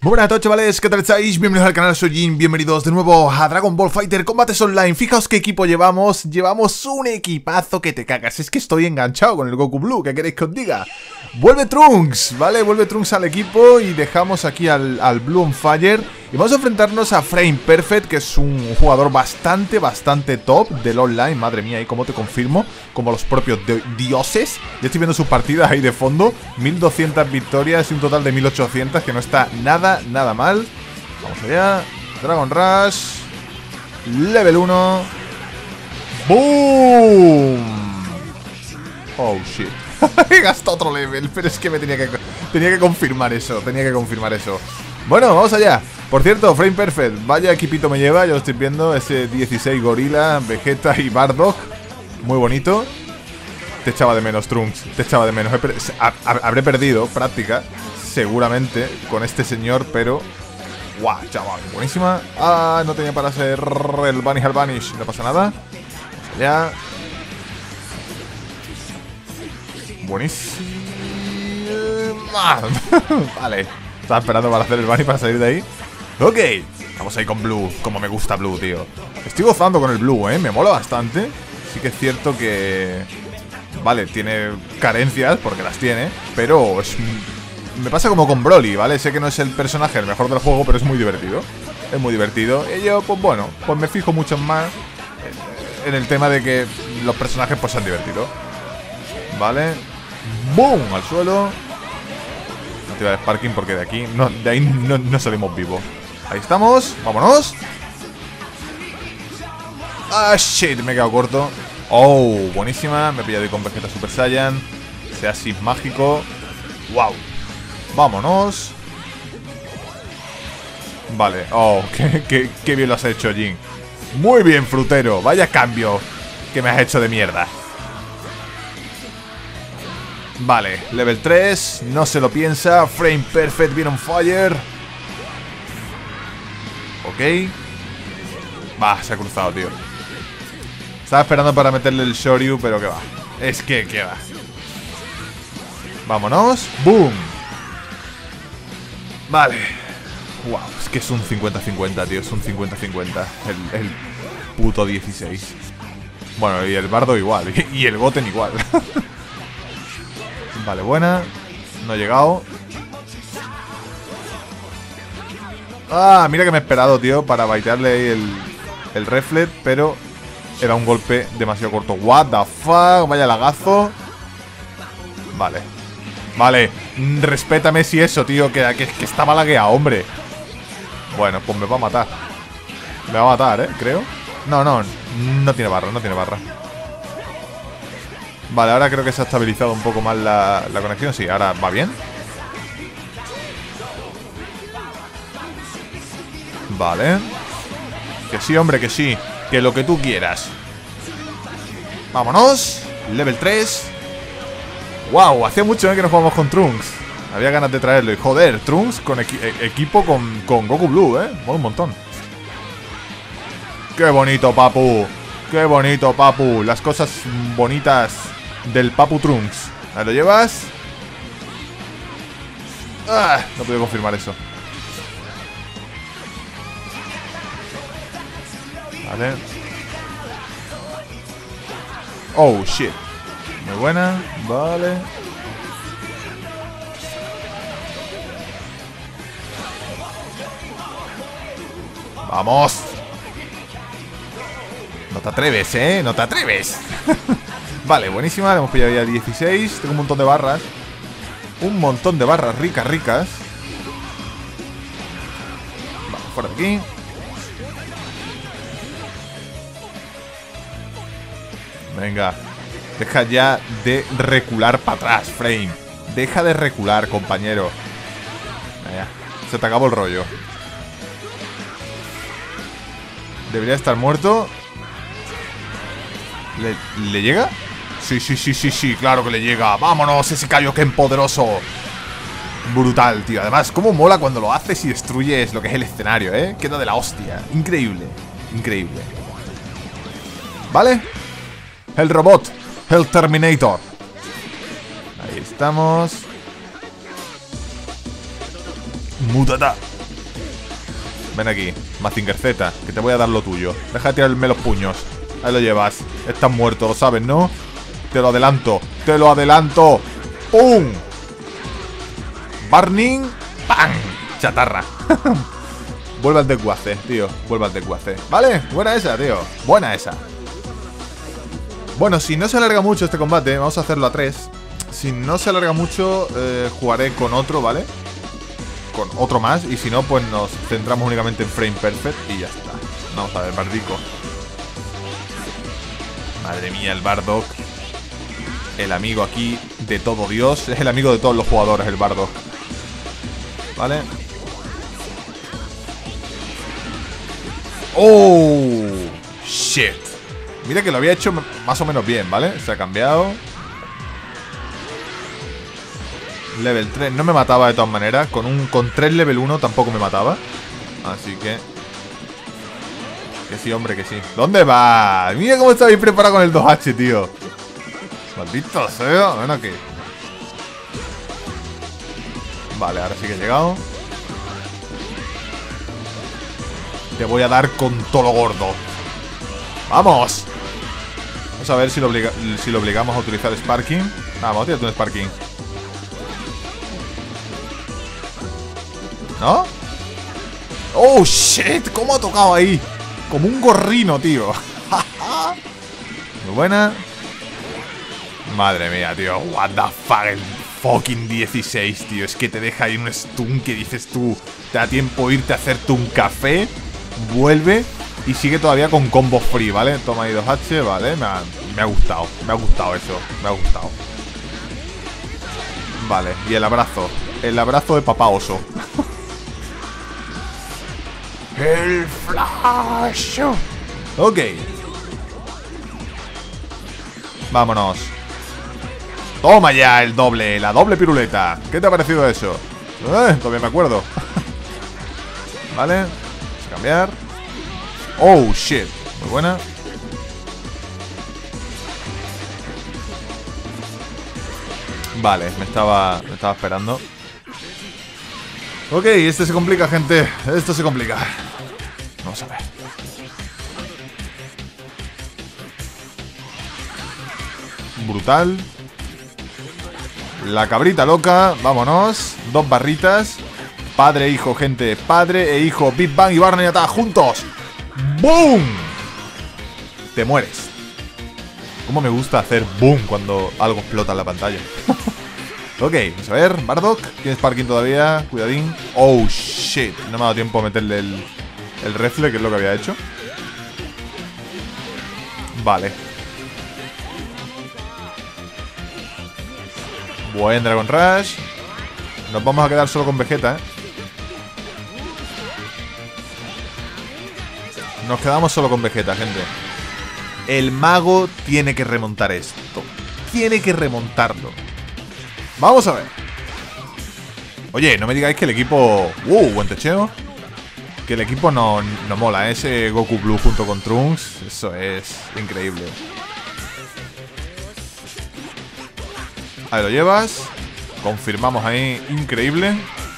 Muy buenas a todos, chavales, ¿qué tal estáis? Bienvenidos al canal, soy Jin, bienvenidos de nuevo a Dragon Ball Fighter Combates Online. Fijaos qué equipo llevamos un equipazo que te cagas. Es que estoy enganchado con el Goku Blue, ¿qué queréis que os diga? Vuelve Trunks, ¿vale? Vuelve Trunks al equipo y dejamos aquí al Blue on Fire. Y vamos a enfrentarnos a Frame Perfect, que es un jugador bastante top del online. Madre mía, ¿y cómo te confirmo? Como los propios dioses. Ya estoy viendo sus partidas ahí de fondo. 1200 victorias y un total de 1800, que no está nada mal. Vamos allá. Dragon Rush. Level 1. ¡Boom! Oh, shit. He gastado otro level, pero es que me tenía que confirmar eso. Bueno, vamos allá. Por cierto, Frame Perfect, vaya equipito me lleva, ya lo estoy viendo. Ese 16 Gorila, Vegeta y Bardock. Muy bonito. Te echaba de menos, Trunks. Te echaba de menos. Habré perdido práctica, seguramente, con este señor, pero... ¡Guau, chaval! Buenísima. Ah, no tenía para hacer el Vanish al Vanish. No pasa nada. Vamos allá. Buenísima. Vale. Estaba esperando para hacer el Vanish para salir de ahí. Ok. Vamos ahí con Blue. Como me gusta Blue, tío. Estoy gozando con el Blue, me mola bastante. Sí que es cierto que... Vale, tiene carencias, porque las tiene. Pero es... Me pasa como con Broly, ¿vale? Sé que no es el personaje el mejor del juego, pero es muy divertido. Es muy divertido. Y yo, pues bueno, pues me fijo mucho más en el tema de que los personajes pues sean divertidos. Vale. ¡Boom! Al suelo. No te va a Sparking porque de ahí no salimos vivos. Ahí estamos. Vámonos. Ah, shit. Me he quedado corto. Oh, buenísima. Me he pillado ahí con Vegeta Super Saiyan. Sea así mágico. Wow. Vámonos. Vale. Oh, qué bien lo has hecho, Jin. Muy bien, frutero. Vaya cambio que me has hecho de mierda. Vale, level 3. No se lo piensa. Frame Perfect, bien on fire. Ok. Va, se ha cruzado, tío. Estaba esperando para meterle el Shoryu, pero que va. Es que va. Vámonos. Boom. Vale. Wow, es que es un 50-50, tío. Es un 50-50 el puto 16. Bueno, y el Bardo igual. Y el Goten igual. Vale, buena. No he llegado. Ah, mira que me he esperado, tío, para baitearle ahí el reflet, pero era un golpe demasiado corto. What the fuck, vaya lagazo. Vale. Vale, respétame si eso, tío, que estaba lagueado, hombre. Bueno, pues me va a matar. Me va a matar, creo. No tiene barra, no tiene barra. Vale, ahora creo que se ha estabilizado un poco más la conexión. Sí, ahora va bien. Vale. Que sí, hombre, que sí. Que lo que tú quieras. Vámonos. Level 3. Wow, hacía mucho que no jugamos con Trunks. Había ganas de traerlo. Y joder, Trunks con equipo con Goku Blue, mola un montón. Qué bonito, papu. Qué bonito, papu. Las cosas bonitas del papu Trunks. ¿Ahí lo llevas? Ah, no puedo confirmar eso. Vale. Oh, shit. Muy buena. Vale. ¡Vamos! No te atreves, no te atreves. Vale, buenísima. Le hemos pillado ya 16. Tengo un montón de barras. Un montón de barras ricas. Vale, fuera de aquí. Venga. Deja ya de recular para atrás, Frame. Deja de recular, compañero. Vaya, se te acabó el rollo. Debería estar muerto. ¿Le llega? Sí, claro que le llega. ¡Vámonos! Ese Kaioken poderoso. Brutal, tío. Además, cómo mola cuando lo haces y destruyes lo que es el escenario, Queda de la hostia. Increíble. ¿Vale? El robot. El Terminator. Ahí estamos. Mutata. Ven aquí, Mazinger Z, que te voy a dar lo tuyo. Deja de tirarme los puños. Ahí lo llevas. Estás muerto, lo sabes, ¿no? Te lo adelanto. ¡Te lo adelanto! ¡Pum! Burning. ¡Pam! Chatarra. Vuelve al desguace, tío. Vuelve al desguace. ¿Vale? Buena esa, tío. Buena esa. Bueno, si no se alarga mucho este combate, vamos a hacerlo a 3. Si no se alarga mucho, jugaré con otro, ¿vale? Con otro más. Y si no, pues nos centramos únicamente en Frame Perfect y ya está. Vamos a ver, Bardico. Madre mía, el Bardock. El amigo aquí de todo Dios. Es el amigo de todos los jugadores, el Bardock. ¿Vale? ¡Oh! ¡Shit! Mira que lo había hecho más o menos bien, ¿vale? Se ha cambiado. Level 3. No me mataba de todas maneras. Con 3 level 1 tampoco me mataba. Así que... Que sí, hombre, que sí. ¿Dónde va? Mira cómo estáis preparado con el 2H, tío. Maldito sea. Ven aquí. Vale, ahora sí que he llegado. Te voy a dar con todo lo gordo. ¡Vamos! Vamos a ver si lo obligamos a utilizar Sparking. Vamos, tírate un Sparking. ¿No? ¡Oh, shit! ¿Cómo ha tocado ahí? Como un gorrino, tío. Muy buena. Madre mía, tío. What the fuck. El fucking 16, tío. Es que te deja ahí un stun que dices tú. Te da tiempo irte a hacerte un café. Vuelve y sigue todavía con combo free, ¿vale? Toma ahí 2H, ¿vale? Me ha gustado. Me ha gustado eso. Me ha gustado. Vale, y el abrazo. El abrazo de papá oso. El flash. Ok. Vámonos. Toma ya el doble. La doble piruleta. ¿Qué te ha parecido eso? Todavía me acuerdo. Vale. Vamos a cambiar. Oh, shit. Muy buena. Vale, me estaba esperando. Ok, este se complica, gente. Esto se complica. Vamos a ver. Brutal. La cabrita loca. Vámonos. 2 barritas. Padre e hijo, gente. Padre e hijo. Big Bang y Barney Attack juntos. ¡Boom! Te mueres. Cómo me gusta hacer boom cuando algo explota en la pantalla. Ok, vamos a ver. Bardock. ¿Tienes parking todavía? Cuidadín. Oh, shit. No me ha dado tiempo a meterle el refle, que es lo que había hecho. Vale. Buen Dragon Rush. Nos vamos a quedar solo con Vegeta, ¿eh? Nos quedamos solo con Vegeta, gente. El mago tiene que remontar esto. Tiene que remontarlo. Vamos a ver. Oye, no me digáis que el equipo... buen techeo. Que el equipo no mola, ¿eh? Ese Goku Blue junto con Trunks. Eso es increíble. Ahí lo llevas. Confirmamos ahí. Increíble.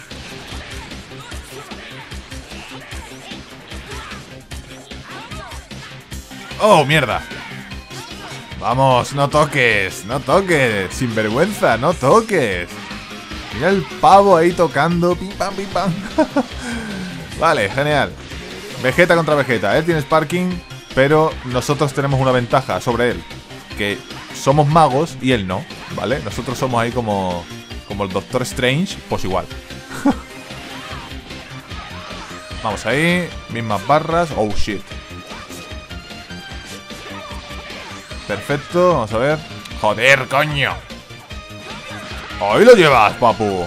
¡Oh, mierda! Vamos, no toques. No toques. Sinvergüenza, no toques. Mira el pavo ahí tocando. Pim, pam, pim, pam. Vale, genial. Vegeta contra Vegeta. Él tiene Sparking, pero nosotros tenemos una ventaja sobre él. Que somos magos y él no, ¿vale? Nosotros somos ahí como el Doctor Strange, pues igual. Vamos ahí. Mismas barras. Oh, shit. Perfecto, vamos a ver. ¡Joder, coño! ¡Ahí lo llevas, papu!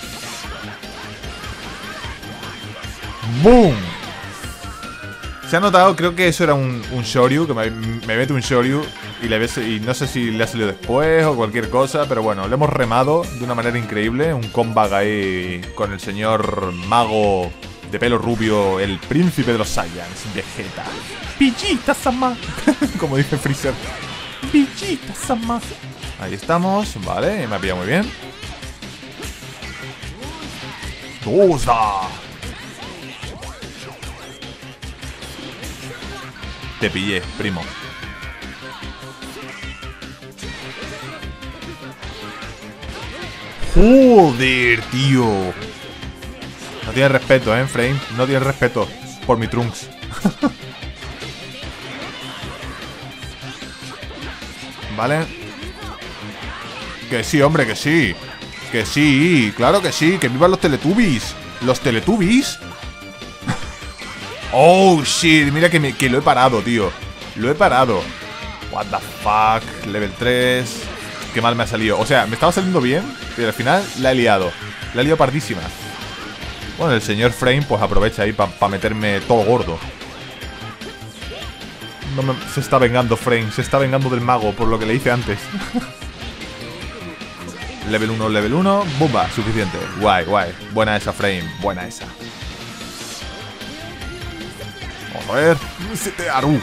¡Boom! Se ha notado, creo que eso era un Shoryu. Que me mete un Shoryu y no sé si le ha salido después o cualquier cosa. Pero bueno, le hemos remado de una manera increíble. Un comeback ahí con el señor mago de pelo rubio, el príncipe de los Saiyans, Vegeta. ¡Vegeta-sama! Como dice Freezer. Vegeta-sama. Ahí estamos, vale, me ha pillado muy bien. ¡Usa! Te pillé, primo. Joder, tío. No tienes respeto, Frame. No tienes respeto por mi Trunks. Vale. Que sí, hombre, que sí. Que sí, claro que sí. Que vivan los Teletubbies. Los Teletubbies. Oh, shit. Mira que lo he parado, tío. Lo he parado. What the fuck. Level 3. Qué mal me ha salido. O sea, me estaba saliendo bien, pero al final la he liado. La he liado pardísima. Bueno, el señor Frame pues aprovecha ahí para meterme todo gordo. Se está vengando Frame. Se está vengando del mago por lo que le hice antes. Level 1, level 1. Bumba, suficiente. Guay, guay. Buena esa, Frame. Buena esa. Vamos a ver. Setearu.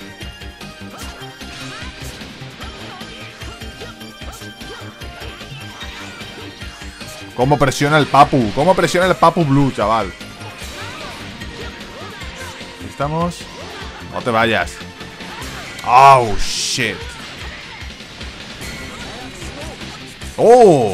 ¿Cómo presiona el Papu? ¿Cómo presiona el Papu Blue, chaval? Ahí estamos. No te vayas. Oh, shit. Oh.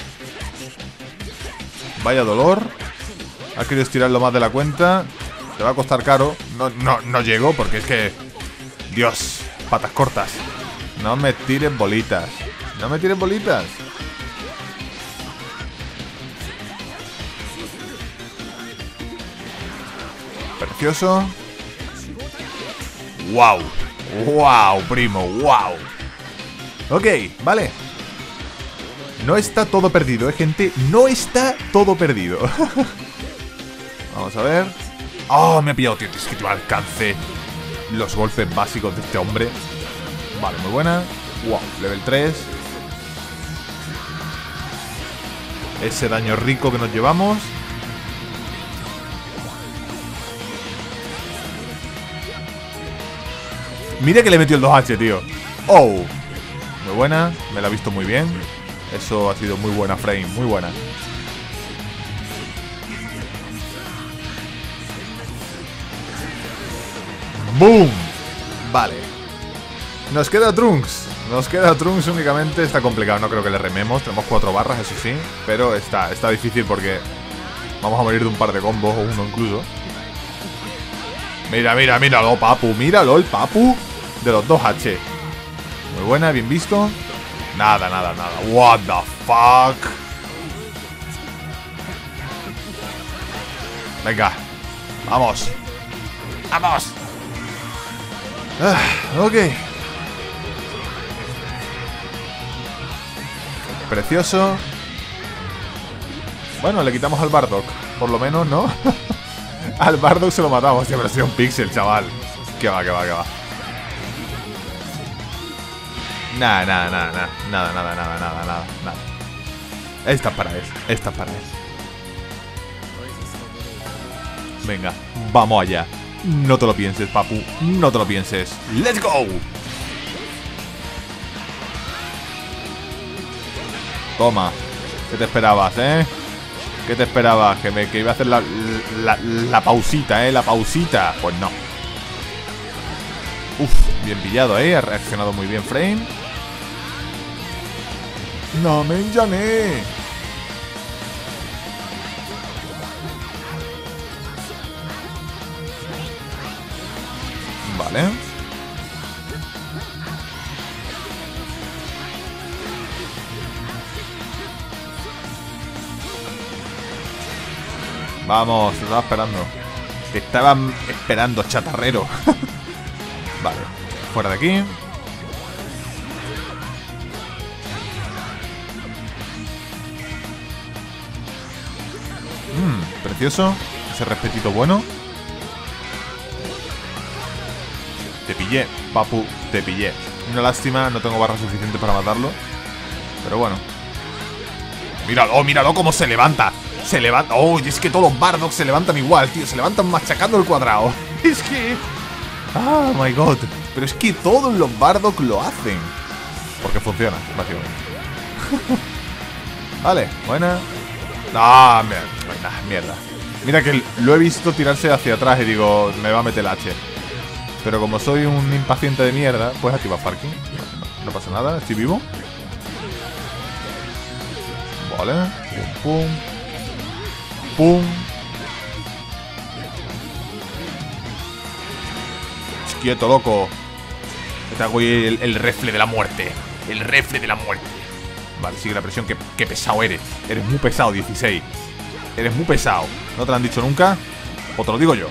Vaya dolor. Ha querido estirarlo más de la cuenta. Te va a costar caro. No llego porque es que... Dios, patas cortas. No me tires bolitas. No me tires bolitas. Precioso. Wow. Wow, primo, wow. Ok, vale. No está todo perdido, gente. No está todo perdido. Vamos a ver. Oh, me ha pillado, tío. Es que no alcancé los golpes básicos de este hombre. Vale, muy buena. Wow, level 3. Ese daño rico que nos llevamos. Mira que le metió el 2H, tío. Oh. Muy buena. Me la ha visto muy bien. Eso ha sido muy buena, Frame. Muy buena. ¡Boom! Vale. Nos queda Trunks. Nos queda Trunks únicamente. Está complicado. No creo que le rememos. Tenemos 4 barras, eso sí. Pero está difícil porque vamos a morir de un par de combos o uno incluso. Mira, míralo, Papu. Míralo, el Papu de los 2H. Muy buena, bien visto. Nada. What the fuck. Venga. Vamos. Ok. Precioso. Bueno, le quitamos al Bardock. Por lo menos, ¿no? Al Bardock se lo matamos. Hostia, pero ha sido un pixel, chaval. Que va. Nada. Esta para él. Venga, vamos allá. No te lo pienses, Papu. No te lo pienses. ¡Let's go! Toma. ¿Qué te esperabas, ¿Qué te esperabas? Que iba a hacer la pausita, la pausita. Pues no. Uf, bien pillado, Ha reaccionado muy bien Frame. No me enllané. Vale. Vamos, te estaba esperando. Te estaban esperando, chatarrero. Vale, fuera de aquí. Precioso. Ese respetito bueno. Te pillé, Papu, te pillé. Una lástima, no tengo barra suficiente para matarlo. Pero bueno. Míralo cómo se levanta. Se levanta. Oh, y es que todos los Bardock se levantan igual, tío. Se levantan machacando el cuadrado. Es que... Oh my god. Pero es que todos los Bardock lo hacen. Porque funciona, básicamente. Vale, buena. Ah, mierda. Mira que lo he visto tirarse hacia atrás y digo, me va a meter el H. Pero como soy un impaciente de mierda, pues activa parking. No pasa nada, estoy vivo. Vale. Pum, pum. Pum. Quieto, loco. Te hago el refle de la muerte. El refle de la muerte. Vale, sigue la presión. Qué pesado eres. Eres muy pesado, 16. Eres muy pesado. ¿No te lo han dicho nunca? O te lo digo yo.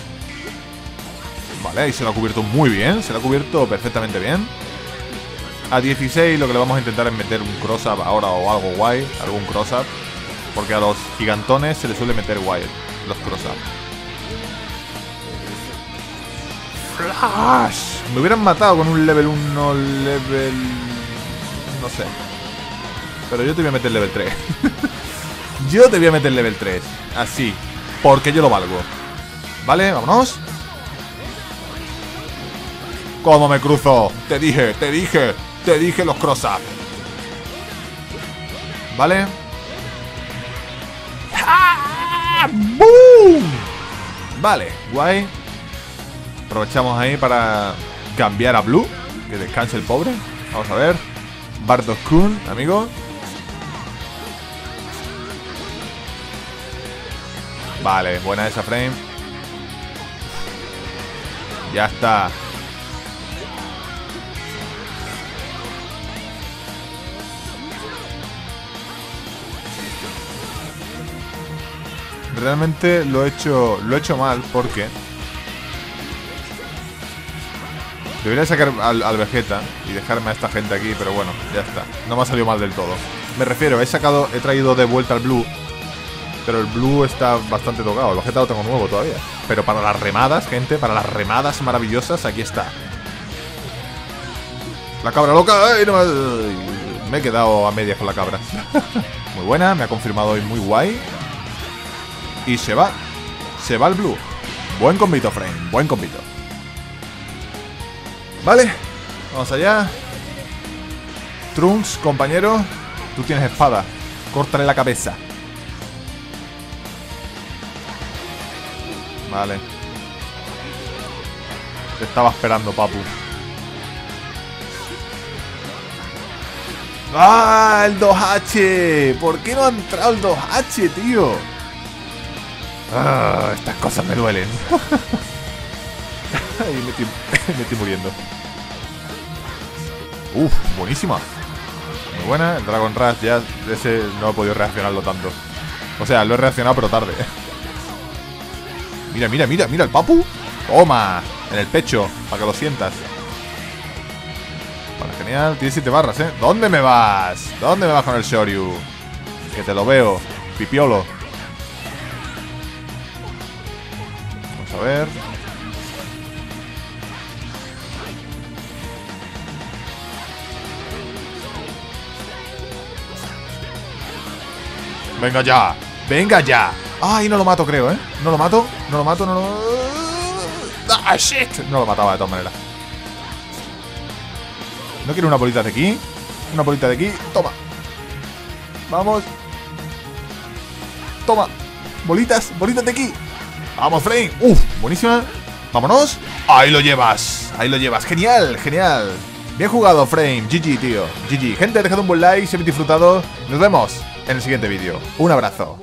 Vale, ahí se lo ha cubierto muy bien. Se lo ha cubierto perfectamente bien. A 16 lo que le vamos a intentar es meter un cross-up ahora o algo guay. Algún cross-up. Porque a los gigantones se les suele meter guay los cross-up. ¡Flash! Me hubieran matado con un level 1, level... no sé. Pero yo te voy a meter level 3. Yo te voy a meter level 3. Así. Porque yo lo valgo. Vale, vámonos. ¿Cómo me cruzo? Te dije los cross-up. Vale. ¡Ah! ¡Boom! Vale, guay. Aprovechamos ahí para cambiar a Blue. Que descanse el pobre. Vamos a ver. Bardock Kun, amigo. Vale, buena esa frame. Ya está. Realmente lo he hecho mal porque debería sacar al Vegeta y dejarme a esta gente aquí, pero bueno, ya está. No me ha salido mal del todo. Me refiero, he traído de vuelta al Blue, pero el Blue está bastante tocado. El Vegeta lo tengo nuevo todavía. Pero para las remadas, gente, para las remadas maravillosas, aquí está. La cabra loca. ¡Ay, no me he quedado a medias con la cabra! Muy buena, me ha confirmado hoy muy guay. Y se va el Blue. Buen combito, Frame, buen combito. Vale, vamos allá. Trunks, compañero. Tú tienes espada. Córtale la cabeza. Vale. Te estaba esperando, papu. ¡Ah! El 2H. ¿Por qué no ha entrado el 2H, tío? Ah, estas cosas me duelen. Ay, me estoy muriendo. Uf, buenísima. Muy buena. El Dragon Rush ya, ese no he podido reaccionarlo tanto. O sea, lo he reaccionado pero tarde. Mira, mira, mira, mira el papu. Toma, en el pecho, para que lo sientas. Vale, genial. Tienes 7 barras, ¿eh? ¿Dónde me vas? ¿Dónde me vas con el Shoryu? Que te lo veo, pipiolo. Vamos a ver. ¡Venga ya! ¡Venga ya! ¡Ay, no lo mato, creo, eh! No lo mato, no lo mato, no lo... ¡Ah, shit! No lo mataba de todas maneras. ¿No quiero una bolita de aquí? Una bolita de aquí. Toma. Vamos. Toma. Bolitas, bolitas de aquí. Vamos, Frame. Uf, buenísima. Vámonos. Ahí lo llevas. Ahí lo llevas. Genial, genial. Bien jugado, Frame. GG, tío. GG. Gente, dejad un buen like si habéis disfrutado. Nos vemos en el siguiente vídeo. Un abrazo.